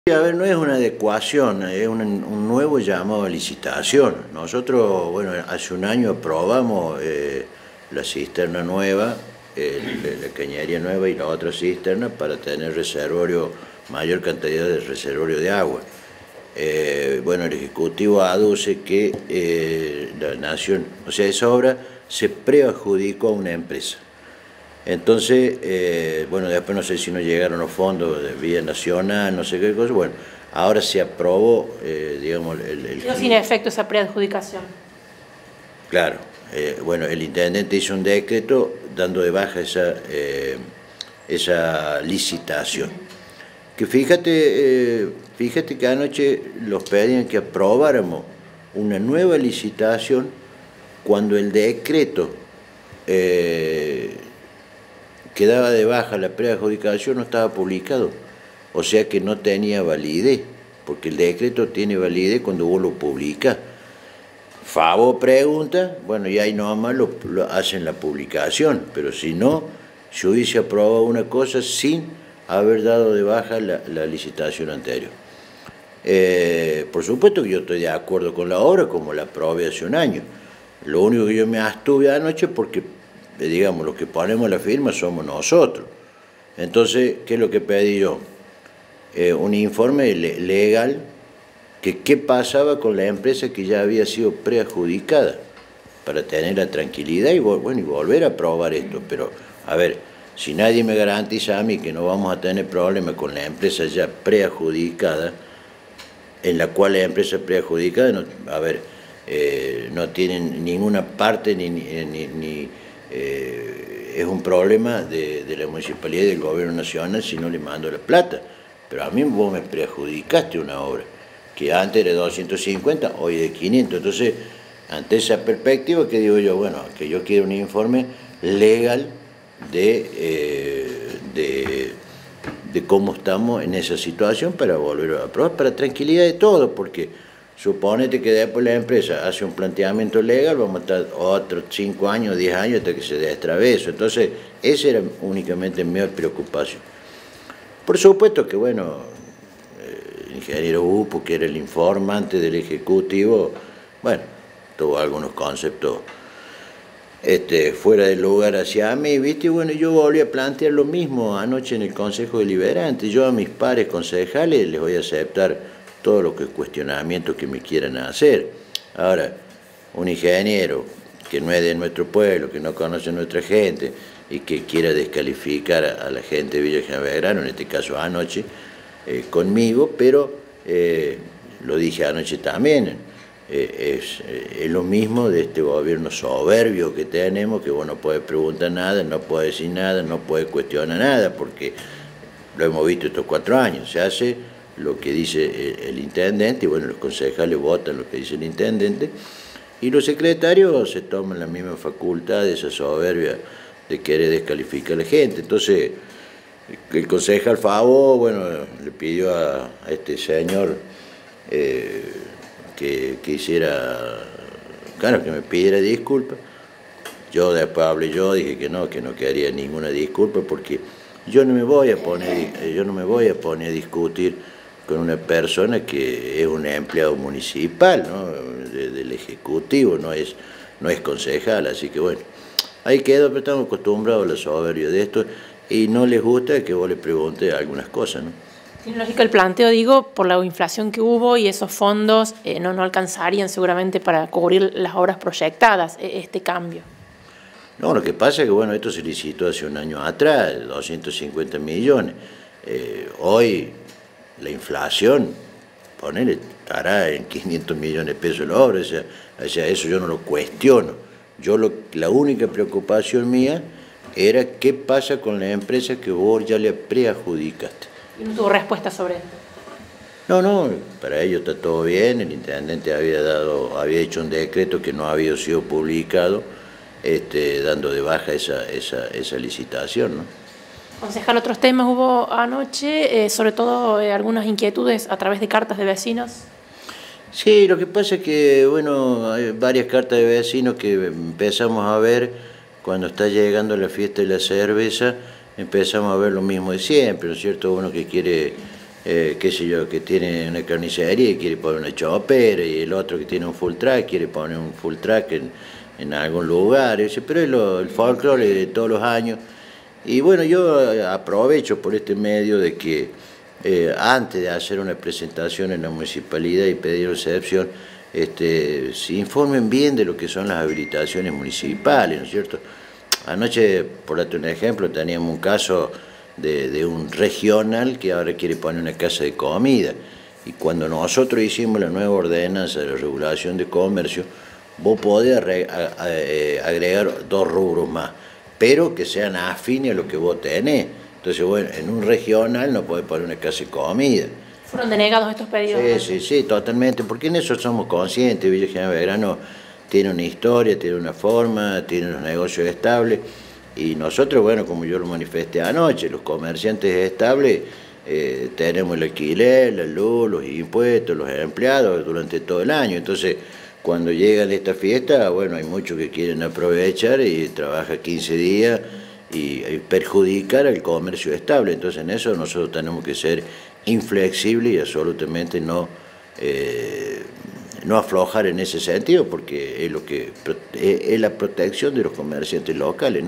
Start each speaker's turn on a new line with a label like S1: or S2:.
S1: A ver, no es una adecuación, es un nuevo llamado a licitación. Nosotros, bueno, hace un año aprobamos la cisterna nueva, la cañería nueva y la otra cisterna para tener reservorio, mayor cantidad de reservorio de agua. Bueno, el Ejecutivo aduce que la Nación, o sea, esa obra se preadjudicó a una empresa. Entonces, bueno, después no sé si no llegaron los fondos de vía nacional, no sé qué cosa, bueno, ahora se aprobó, digamos,
S2: Quedó sin efecto esa preadjudicación.
S1: Claro, bueno, el intendente hizo un decreto dando de baja esa licitación. Que fíjate que anoche los pedían que aprobáramos una nueva licitación cuando el decreto que daba de baja la preadjudicación no estaba publicado, o sea que no tenía validez, porque el decreto tiene validez cuando vos lo publicás. Favo pregunta, bueno, y ahí nomás lo hacen la publicación, pero si no, yo hubiese aprobado una cosa sin haber dado de baja la licitación anterior. Por supuesto que yo estoy de acuerdo con la obra como la aprobé hace un año. Lo único que yo me abstuve anoche porque, digamos, los que ponemos la firma somos nosotros. Entonces, ¿qué es lo que pedí yo? Un informe legal que qué pasaba con la empresa que ya había sido preadjudicada para tener la tranquilidad y, bueno, y volver a aprobar esto. Pero, a ver, si nadie me garantiza a mí que no vamos a tener problemas con la empresa ya preadjudicada, en la cual la empresa preadjudicada, no, a ver, no tienen ninguna parte es un problema de la municipalidad y del gobierno nacional si no le mando la plata. Pero a mí vos me preadjudicaste una obra que antes era de 250, hoy de 500. Entonces, ante esa perspectiva, ¿qué digo yo? Bueno, que yo quiero un informe legal de cómo estamos en esa situación para volver a aprobar, para tranquilidad de todos, porque suponete que después la empresa hace un planteamiento legal, vamos a estar otros 5 años, 10 años hasta que se destrabe eso. Entonces, esa era únicamente mi preocupación. Por supuesto que, bueno, el ingeniero Upo, que era el informante del Ejecutivo, bueno, tuvo algunos conceptos fuera del lugar hacia mí, ¿viste? Y bueno, yo volví a plantear lo mismo anoche en el Consejo Deliberante. Yo a mis pares concejales les voy a aceptar todos los cuestionamientos que me quieran hacer. Ahora, un ingeniero que no es de nuestro pueblo, que no conoce a nuestra gente y que quiera descalificar a la gente de Villa General Belgrano, en este caso anoche, conmigo, pero lo dije anoche también, es lo mismo de este gobierno soberbio que tenemos, que vos no podés preguntar nada, no podés decir nada, no podés cuestionar nada, porque lo hemos visto estos 4 años, se hace lo que dice el intendente, y bueno, los concejales votan lo que dice el intendente, y los secretarios se toman la misma facultad de esa soberbia de querer descalificar a la gente. Entonces, el concejal Favo, bueno, le pidió a este señor que hiciera, claro, que me pidiera disculpas. Yo después hablé dije que no quedaría ninguna disculpa, porque yo no me voy a poner a discutir con una persona que es un empleado municipal, ¿no? Del Ejecutivo, no es concejal, así que bueno, ahí quedó, pero estamos acostumbrados a la soberbia de esto y no les gusta que vos le preguntes algunas cosas, ¿no?
S2: Tiene lógica el planteo, digo, por la inflación que hubo y esos fondos no alcanzarían seguramente para cubrir las obras proyectadas, este cambio.
S1: No, lo que pasa es que, bueno, esto se licitó hace un año atrás, 250 millones. Hoy la inflación, ponele, estará en 500 millones de pesos la obra, o sea, eso yo no lo cuestiono. La única preocupación mía era qué pasa con la empresa que vos ya le preadjudicaste.
S2: ¿Y no tuvo respuesta sobre esto?
S1: No, para ello está todo bien. El intendente había hecho un decreto que no había sido publicado, dando de baja esa licitación, ¿no?
S2: Concejal, otros temas hubo anoche, sobre todo algunas inquietudes a través de cartas de vecinos.
S1: Sí, lo que pasa es que, bueno, hay varias cartas de vecinos que empezamos a ver cuando está llegando la fiesta de la cerveza, empezamos a ver lo mismo de siempre, ¿no es cierto? Uno que quiere qué sé yo, que tiene una carnicería y quiere poner una chopera, y el otro que tiene un full track quiere poner un full track en algún lugar, pero es el folclore de todos los años. Y bueno, yo aprovecho por este medio de que antes de hacer una presentación en la municipalidad y pedir recepción, se informen bien de lo que son las habilitaciones municipales, ¿no es cierto? Anoche, por darte un ejemplo, teníamos un caso de un regional que ahora quiere poner una casa de comida. Y cuando nosotros hicimos la nueva ordenanza de la regulación de comercio, vos podés agregar 2 rubros más, pero que sean afines a lo que vos tenés. Entonces, bueno, en un regional no podés poner una casa de comida.
S2: ¿Fueron denegados estos pedidos?
S1: Sí, totalmente, porque en eso somos conscientes. Villa General Belgrano tiene una historia, tiene una forma, tiene unos negocios estables, y nosotros, bueno, como yo lo manifesté anoche, los comerciantes estables tenemos el alquiler, la luz, los impuestos, los empleados durante todo el año. Entonces, cuando llegan estas fiestas, bueno, hay muchos que quieren aprovechar y trabajan 15 días y perjudicar al comercio estable. Entonces, en eso nosotros tenemos que ser inflexibles y absolutamente no aflojar en ese sentido, porque es la protección de los comerciantes locales, ¿no?